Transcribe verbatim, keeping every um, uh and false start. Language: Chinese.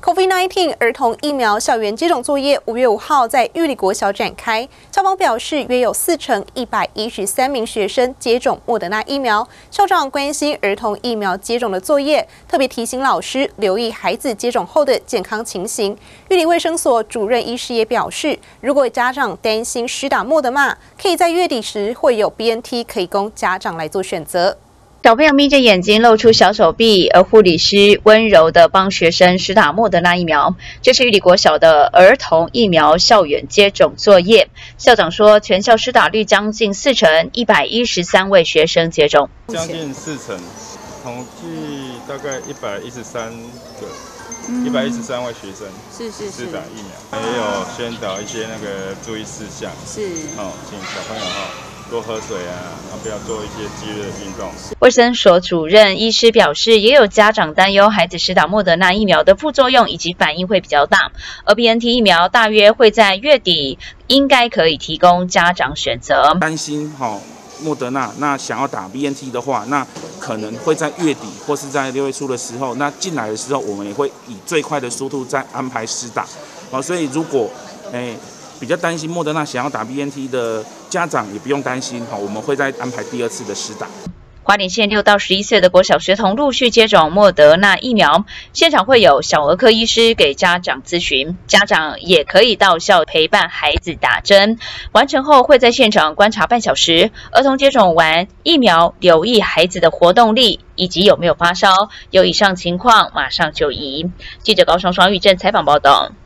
COVID 十九 儿童疫苗校园接种作业五月五号在玉里国小展开。校方表示，约有四成一百一十三名学生接种莫德纳疫苗。校长关心儿童疫苗接种的作业，特别提醒老师留意孩子接种后的健康情形。玉里卫生所主任医师也表示，如果家长担心施打莫德纳，可以在月底时会有 B N T 可以供家长来做选择。 小朋友眯着眼睛，露出小手臂，而护理师温柔地帮学生施打莫德纳疫苗。这是玉里国小的儿童疫苗校园接种作业。校长说，全校施打率将近四成，一百一十三位学生接种， 将近四成，统计大概一百一十三个，一百一十三位学生是是是打疫苗，也有宣导一些那个注意事项， 是哦，请小朋友哈。 多喝水啊，然后不要做一些激烈的运动。 卫生所主任医师表示，也有家长担忧孩子施打莫德纳疫苗的副作用以及反应会比较大，而 B N T 疫苗大约会在月底，应该可以提供家长选择。 担心哈、哦、莫德纳，那想要打 B N T 的话，那可能会在月底或是在六月初的时候，那进来的时候，我们也会以最快的速度再安排施打。好、哦，所以如果诶。 比较担心莫德纳想要打 B N T 的家长也不用担心，好，我们会再安排第二次的施打。 花莲县六到十一岁的国小学童陆续接种莫德纳疫苗，现场会有小儿科医师给家长咨询，家长也可以到校陪伴孩子打针。完成后会在现场观察半小时，儿童接种完疫苗，留意孩子的活动力以及有没有发烧，有以上情况马上就医。记者高双双玉正采访报道。